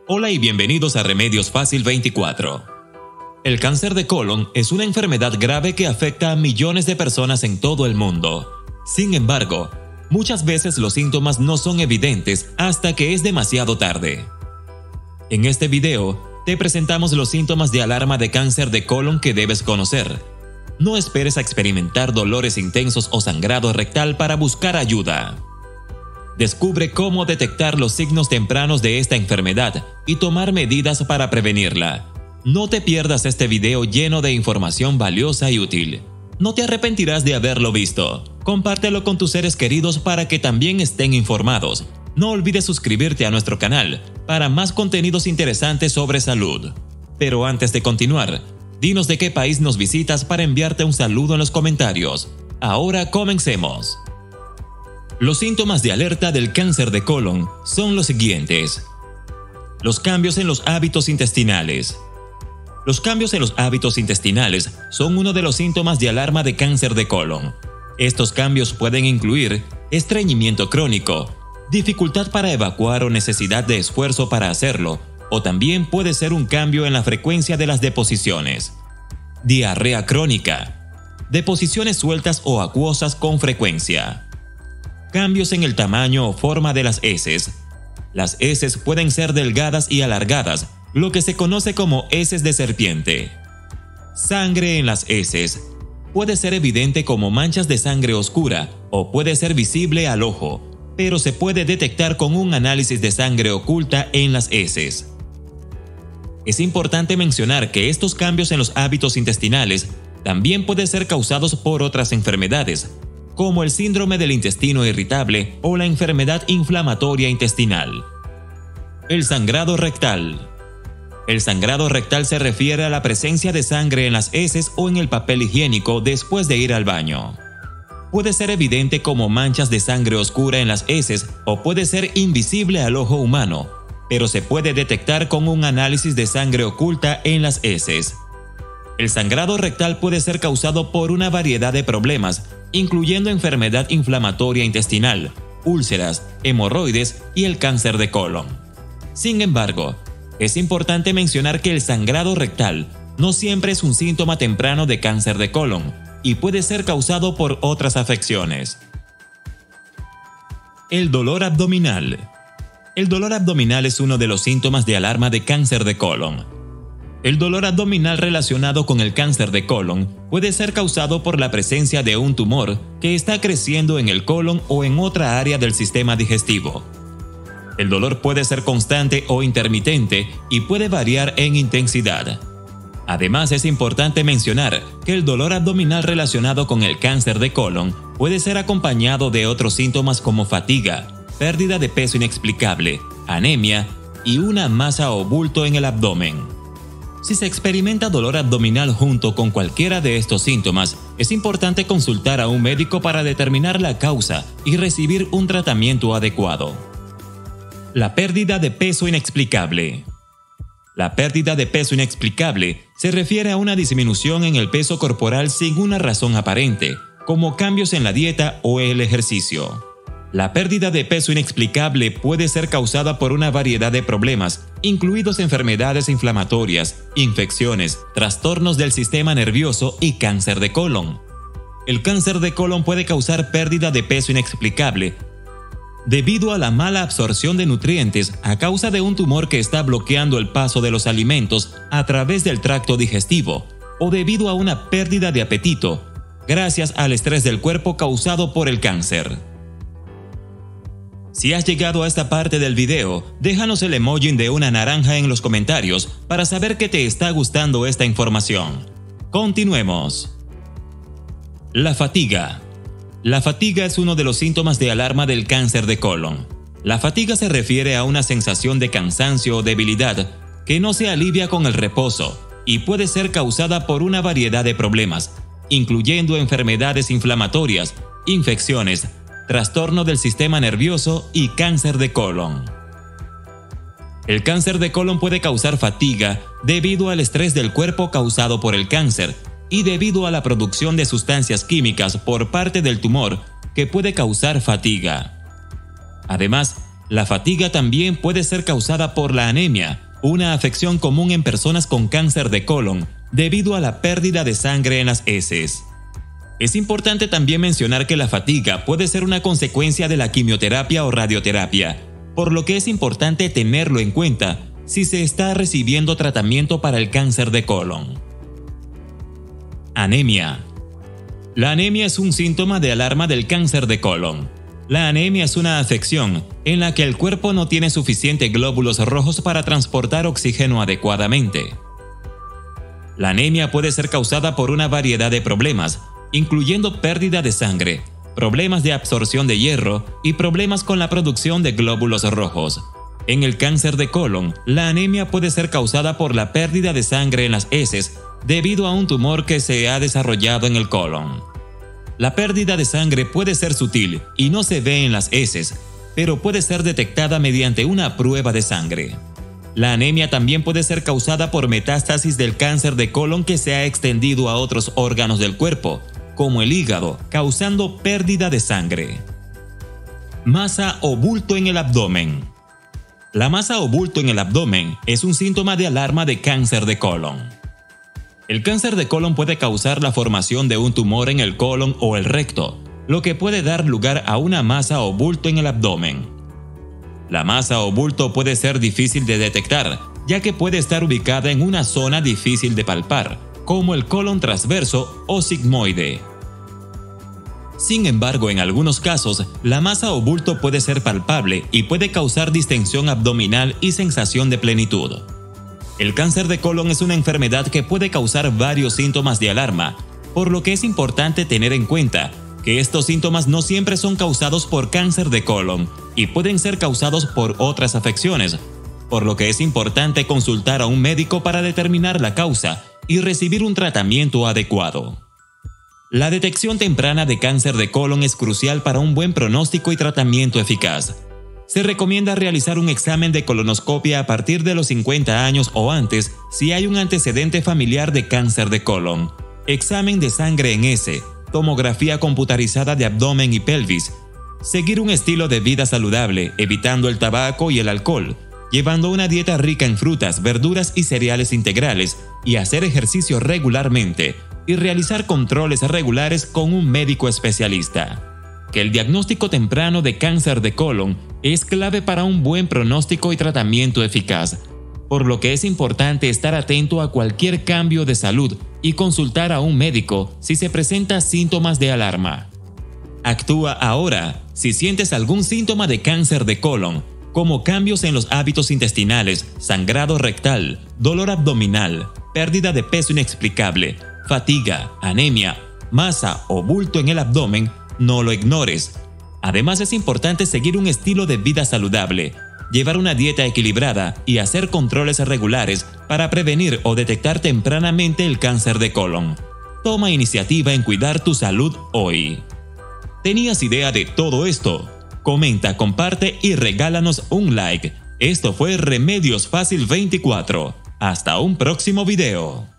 Hola y bienvenidos a Remedios Fácil 24. El cáncer de colon es una enfermedad grave que afecta a millones de personas en todo el mundo. Sin embargo, muchas veces los síntomas no son evidentes hasta que es demasiado tarde. En este video, te presentamos los síntomas de alarma de cáncer de colon que debes conocer. No esperes a experimentar dolores intensos o sangrado rectal para buscar ayuda. Descubre cómo detectar los signos tempranos de esta enfermedad y tomar medidas para prevenirla. No te pierdas este video lleno de información valiosa y útil. No te arrepentirás de haberlo visto. Compártelo con tus seres queridos para que también estén informados. No olvides suscribirte a nuestro canal para más contenidos interesantes sobre salud. Pero antes de continuar, dinos de qué país nos visitas para enviarte un saludo en los comentarios. Ahora comencemos. Los síntomas de alerta del cáncer de colon son los siguientes. Los cambios en los hábitos intestinales. Los cambios en los hábitos intestinales son uno de los síntomas de alarma de cáncer de colon. Estos cambios pueden incluir estreñimiento crónico, dificultad para evacuar o necesidad de esfuerzo para hacerlo, o también puede ser un cambio en la frecuencia de las deposiciones. Diarrea crónica, deposiciones sueltas o acuosas con frecuencia. Cambios en el tamaño o forma de las heces. Las heces pueden ser delgadas y alargadas, lo que se conoce como heces de serpiente. Sangre en las heces. Puede ser evidente como manchas de sangre oscura o puede ser visible al ojo, pero se puede detectar con un análisis de sangre oculta en las heces. Es importante mencionar que estos cambios en los hábitos intestinales también pueden ser causados por otras enfermedades, como el síndrome del intestino irritable o la enfermedad inflamatoria intestinal. El sangrado rectal. El sangrado rectal se refiere a la presencia de sangre en las heces o en el papel higiénico después de ir al baño. Puede ser evidente como manchas de sangre oscura en las heces o puede ser invisible al ojo humano, pero se puede detectar con un análisis de sangre oculta en las heces. El sangrado rectal puede ser causado por una variedad de problemas, incluyendo enfermedad inflamatoria intestinal, úlceras, hemorroides y el cáncer de colon. Sin embargo, es importante mencionar que el sangrado rectal no siempre es un síntoma temprano de cáncer de colon y puede ser causado por otras afecciones. El dolor abdominal. El dolor abdominal es uno de los síntomas de alarma de cáncer de colon. El dolor abdominal relacionado con el cáncer de colon puede ser causado por la presencia de un tumor que está creciendo en el colon o en otra área del sistema digestivo. El dolor puede ser constante o intermitente y puede variar en intensidad. Además, es importante mencionar que el dolor abdominal relacionado con el cáncer de colon puede ser acompañado de otros síntomas como fatiga, pérdida de peso inexplicable, anemia y una masa o bulto en el abdomen. Si se experimenta dolor abdominal junto con cualquiera de estos síntomas, es importante consultar a un médico para determinar la causa y recibir un tratamiento adecuado. La pérdida de peso inexplicable. La pérdida de peso inexplicable se refiere a una disminución en el peso corporal sin una razón aparente, como cambios en la dieta o el ejercicio. La pérdida de peso inexplicable puede ser causada por una variedad de problemas, incluidos enfermedades inflamatorias, infecciones, trastornos del sistema nervioso y cáncer de colon. El cáncer de colon puede causar pérdida de peso inexplicable debido a la mala absorción de nutrientes a causa de un tumor que está bloqueando el paso de los alimentos a través del tracto digestivo o debido a una pérdida de apetito gracias al estrés del cuerpo causado por el cáncer. Si has llegado a esta parte del video, déjanos el emoji de una naranja en los comentarios para saber que te está gustando esta información. Continuemos. La fatiga. La fatiga es uno de los síntomas de alarma del cáncer de colon. La fatiga se refiere a una sensación de cansancio o debilidad que no se alivia con el reposo y puede ser causada por una variedad de problemas, incluyendo enfermedades inflamatorias, infecciones, trastorno del sistema nervioso y cáncer de colon. El cáncer de colon puede causar fatiga debido al estrés del cuerpo causado por el cáncer y debido a la producción de sustancias químicas por parte del tumor que puede causar fatiga. Además, La fatiga también puede ser causada por la anemia, una afección común en personas con cáncer de colon, debido a la pérdida de sangre en las heces. Es importante también mencionar que la fatiga puede ser una consecuencia de la quimioterapia o radioterapia, por lo que es importante tenerlo en cuenta si se está recibiendo tratamiento para el cáncer de colon. Anemia. La anemia es un síntoma de alarma del cáncer de colon. La anemia es una afección en la que el cuerpo no tiene suficientes glóbulos rojos para transportar oxígeno adecuadamente. La anemia puede ser causada por una variedad de problemas, incluyendo pérdida de sangre, problemas de absorción de hierro y problemas con la producción de glóbulos rojos. En el cáncer de colon, la anemia puede ser causada por la pérdida de sangre en las heces debido a un tumor que se ha desarrollado en el colon. La pérdida de sangre puede ser sutil y no se ve en las heces, pero puede ser detectada mediante una prueba de sangre. La anemia también puede ser causada por metástasis del cáncer de colon que se ha extendido a otros órganos del cuerpo, como el hígado, causando pérdida de sangre. Masa o bulto en el abdomen. La masa o bulto en el abdomen es un síntoma de alarma de cáncer de colon. El cáncer de colon puede causar la formación de un tumor en el colon o el recto, lo que puede dar lugar a una masa o bulto en el abdomen. La masa o bulto puede ser difícil de detectar, ya que puede estar ubicada en una zona difícil de palpar, como el colon transverso o sigmoide. Sin embargo, en algunos casos, la masa o bulto puede ser palpable y puede causar distensión abdominal y sensación de plenitud. El cáncer de colon es una enfermedad que puede causar varios síntomas de alarma, por lo que es importante tener en cuenta que estos síntomas no siempre son causados por cáncer de colon y pueden ser causados por otras afecciones, por lo que es importante consultar a un médico para determinar la causa y recibir un tratamiento adecuado. La detección temprana de cáncer de colon es crucial para un buen pronóstico y tratamiento eficaz. Se recomienda realizar un examen de colonoscopia a partir de los 50 años o antes si hay un antecedente familiar de cáncer de colon, examen de sangre en heces, tomografía computarizada de abdomen y pelvis, seguir un estilo de vida saludable, evitando el tabaco y el alcohol, llevando una dieta rica en frutas, verduras y cereales integrales, y hacer ejercicio regularmente, y realizar controles regulares con un médico especialista. Que el diagnóstico temprano de cáncer de colon es clave para un buen pronóstico y tratamiento eficaz, por lo que es importante estar atento a cualquier cambio de salud y consultar a un médico si se presentan síntomas de alarma. Actúa ahora si sientes algún síntoma de cáncer de colon, como cambios en los hábitos intestinales, sangrado rectal, dolor abdominal, pérdida de peso inexplicable, fatiga, anemia, masa o bulto en el abdomen. No lo ignores. Además, es importante seguir un estilo de vida saludable, llevar una dieta equilibrada y hacer controles regulares para prevenir o detectar tempranamente el cáncer de colon. Toma iniciativa en cuidar tu salud hoy. ¿Tenías idea de todo esto? Comenta, comparte y regálanos un like. Esto fue Remedios Fácil 24. Hasta un próximo video.